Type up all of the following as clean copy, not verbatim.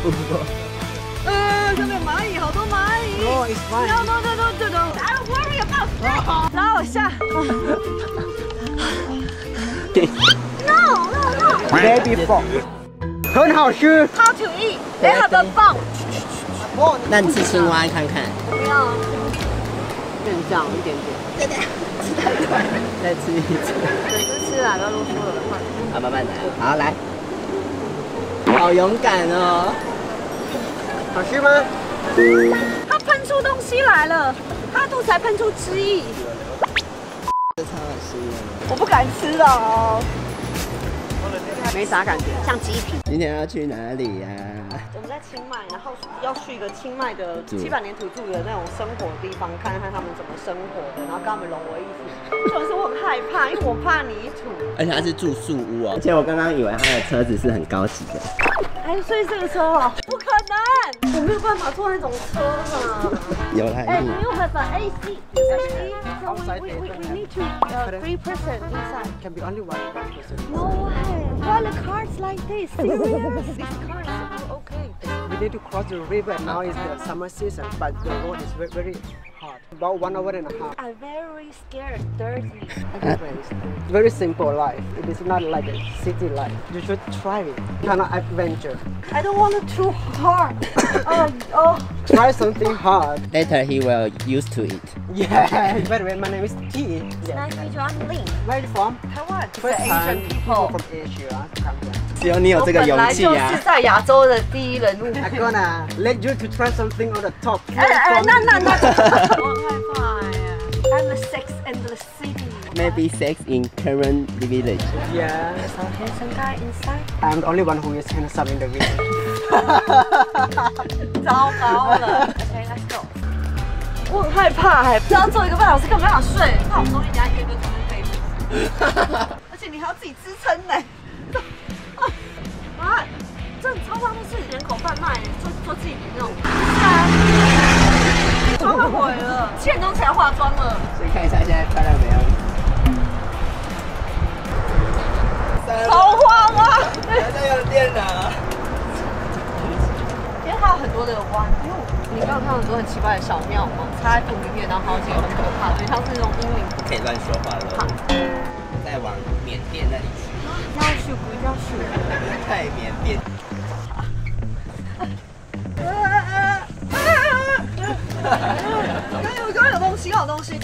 上面蚂蚁，好多蚂蚁。 No, it's fine. No. I don't worry about. 拉我下。No. Baby frog. 很好吃。 How to eat? They have a bone. 那你吃青蛙看看。 不要。 变这样一点点。 再吃一次。 整只吃啦，不要啰嗦了，快。 好，慢慢来。好，来。好勇敢哦。 好吃吗？ 它喷出东西来了，它肚子还喷出汁液。 这超恶心的。 我不敢吃了哦。没啥感觉，像鸡皮。 今天要去哪里呀？ 我们在清迈，然后要去一个清迈的700年土著的那种生活的地方，看看他们怎么生活的，然后跟他们融为一体。重点是我很害怕，因为我怕泥土。 而且它是住宿屋哦，而且我刚刚以为它的车子是很高级的。 哎，所以这个车哦，不可能，我没有办法坐那种车嘛。 有啦， 哎，没有办法 AC。We need to 3 person inside. Can be only one person. No way. Why the cars like this? These cars are okay. We need to cross the river and now is the summer season, but the road is very hot. About 1 hour and a half. I'm very scared, dirty. Very simple life. It is not like a city life. You should try it. Kind of adventure. I don't want it too hard. Oh. Try something hard. Later he will used to it. Yeah. By the way, my name is T. Nice to meet you. I'm Lin. Where are you from? Taiwan. First time Asian people people. from Asia come here. 只有你有这个勇气我本来啊！ 就是在亚洲的第一人物。 I'm gonna let you to try something on the top. 那，我很害怕哎。I'm the Sex and the City. Maybe sex in current village. Yeah. There's a handsome guy inside. I'm the only one who is handsome in the village. 糟糕了。Okay, let's go. 我很害怕哎，不要坐1个半小时，根本没办法睡。怕我中间等下约个可能可以。而且你还要自己支撑呢。啊，这超商都是人口贩卖，做自己的那种。是啊，妆快毁了，7点钟起来化妆了。 所以看一下现在漂亮没有？ 好慌啊！ 还在用电脑。 因为它有很多的弯，因为你刚刚看到很多很奇怪的小庙嘛，插在土里面，然后好几个很可怕，所以像是那种阴灵。 不可以乱说话了。再往缅甸那里去。 要去不要去？ 太缅甸。 刚刚有东西，有东西。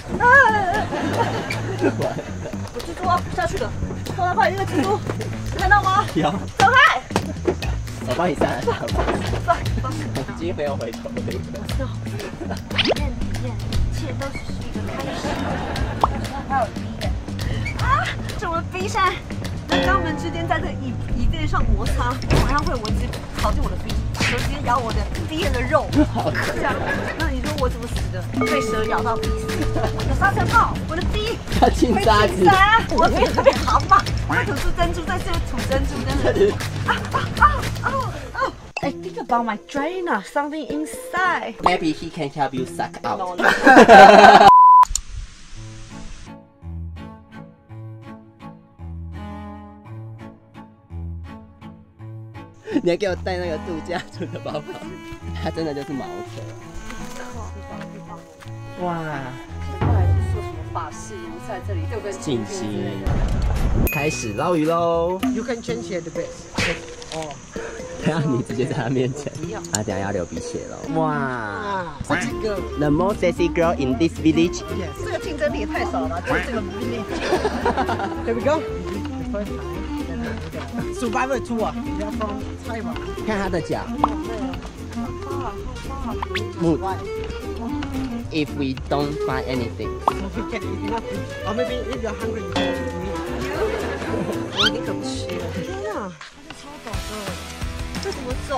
我蜘蛛要下去了，快快，那个蜘蛛，看到吗？ 有。 走开！ 我帮你上来。 走。 已经没有回头了。 体验，一切都是一个开始。还有鼻眼。啊！这我的鼻现在肛门之间在这个椅垫上摩擦，马上会有蚊子跑进我的鼻，直接咬我的鼻眼的肉。这样，那你说我怎么死的？被蛇咬到鼻死。有沙尘暴，我的鼻。 要进沙子。 我鼻特别蛤蟆，会吐出珍珠，在这里吐珍珠，真的。I think about my vagina, something inside. Maybe he can help you suck out. No. 你还给我带那个度假村的包包，它真的就是毛车。哇！ 后来是说什么法式，我在这里就跟静心。开始捞鱼喽 You can change here the best. 哦。 他要你直接在他面前，他等下要流鼻血了。哇 ！Sexy girl. The most sexy girl in this village. Yes. 这个竞争力也太少了，就这个 village。 Here we go. The first time. Survivor tour. We are from Taiwan. 看他的脚。Mood. If we don't find anything. We can eat nothing. Or maybe if you're hungry, you can eat meat. 我你可不吃了。天哪，它是超陡的，这怎么走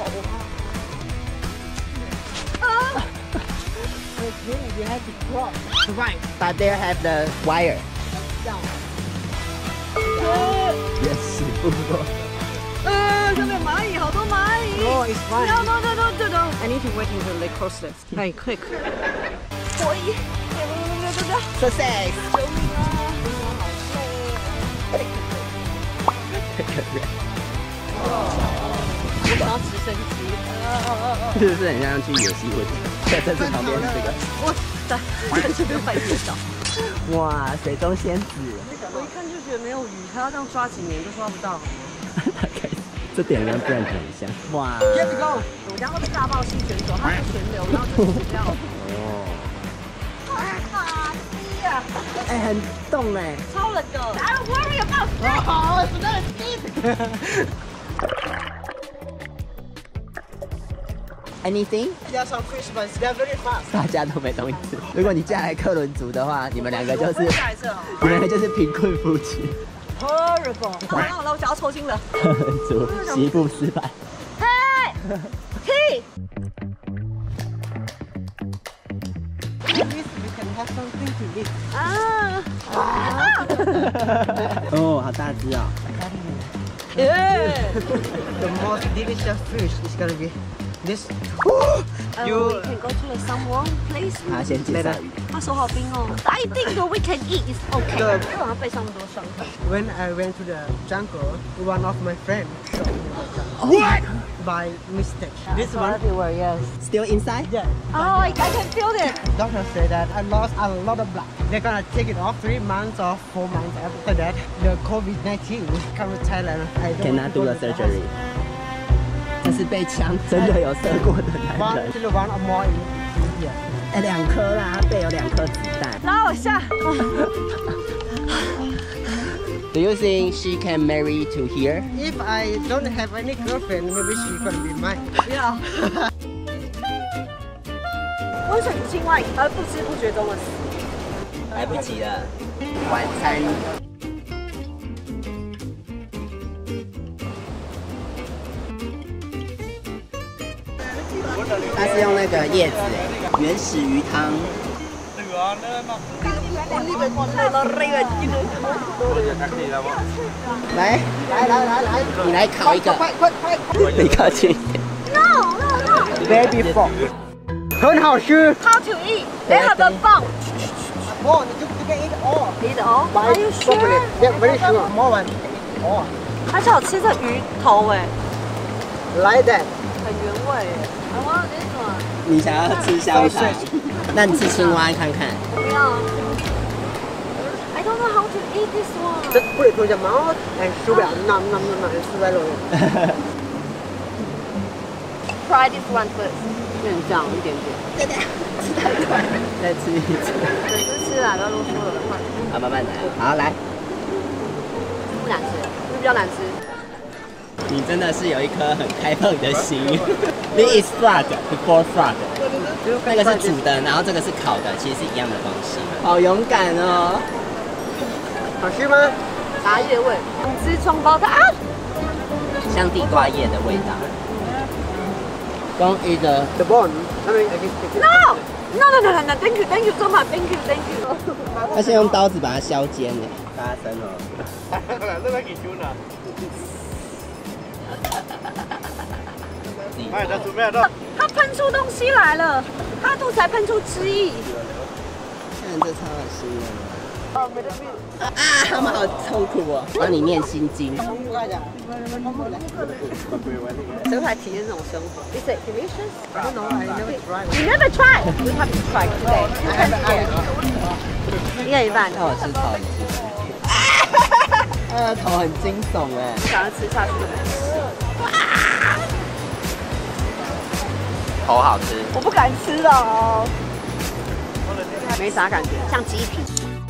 啊 Okay, you have to cross. Survive. But they have the wire. Down. Yes. 不过。 上面蚂蚁，好多蚂蚁。 No, it's fine. No. I need to wait until they cross this. Hey, quick. 火蚁， Success. 救命啊！好累。我想要直升机。 是不是很像去野溪温？这是旁边这个。 哇塞，这边快跌倒。 哇，水中仙子。 我一看就觉得没有鱼，还要这样抓几年都抓不到。 这点跟 Brent 很像。哇。 Let's go！ 我家会被大爆吸选手，他是旋流，然后就是这样。哦。啊！鸡呀！ 哎，很冻哎。 超冷的。I'm worried about that. 好，是那个 Anything? Yes, on Christmas, they're very fast. 大家都没东西吃。如果你嫁来克伦族的话，你们两个就是贫困夫妻。 Horrible！ 好了，我脚要抽筋了。 克伦族媳妇失败。 嘿 ，T。 At least we can have something to eat. 啊！ 哦，好大只哦。 The most delicious fish is gonna be this. You can go to some warm place. 他先介绍鱼。 他手好冰哦。I think that we can eat is okay. 为什么要背上那么多伤痕 When I went to the jungle, one of my friends shot me what? By mistake. This one everywhere, yes. Still inside? Yeah. Oh, I can feel it. Doctor said that I lost a lot of blood. They're gonna take it off 3 months or 4 months after that. The COVID-19 come to Thailand. I don't Cannot do the surgery. 这是被枪真的有射过的男人。 One or more in here. 哎，2颗啦，他背有2颗子弹。 拉我下。 Do you think she can marry to here? If I don't have any girlfriend, maybe she's gonna be mine. 不要。温水煮青蛙，而不知不觉中的死。 来不及了，晚餐。它是用那个叶子，原始鱼汤。来，你来烤一个，你靠近一点。 No, no, no. Baby pork. 很好吃。 How to eat? They have a bone. Oh, you can eat all. Eat all? By Are you sure? chocolate. Yeah, very sure. More one. All. 他是好吃这鱼头哎， Like that. 很原味哎。I want this one. 你想要吃香肠？那你吃青蛙看看。 我不要。I don't know how to eat this one. Just put it to your mouth and chew it. Nom nom nom nom and swallow it. Try this one first. 有点酱，一点点。 再吃一次。 整只吃啦，不要啰嗦了，快。 好，慢慢来。好，来。 不难吃，是比较难吃。 你真的是有一颗很开放的心。This is fried before fried。那个是煮的，然后这个是烤的，其实是一样的东西。好勇敢哦！ 好吃吗？ 茶叶味，两只双胞胎啊！ 像地瓜叶的味道。Don't eat The bone. I mean, I can take it. No, no, no, no, no, thank you, thank you so much, thank you, thank you. 他先用刀子把它削尖呢，大声哦。 它喷出东西来了，它肚子还喷出汁液。 看这超恶心的。啊，他们好痛苦哦！帮你念心经。 谁会来体验这种生活 ？Is it delicious? I don't know. I never tried. You never try. You have to try today. 一人一半。 那我吃头，你吃。头很惊悚哎。 想要吃下去就没吃。 头好吃。 我不敢吃哦。没啥感觉，像鸡皮。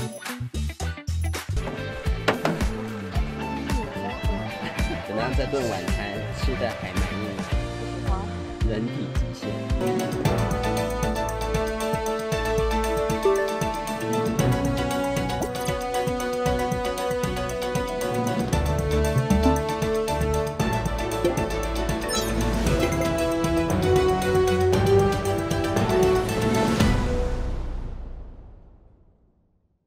怎么样？这顿晚餐吃的还满意吗？人体极限。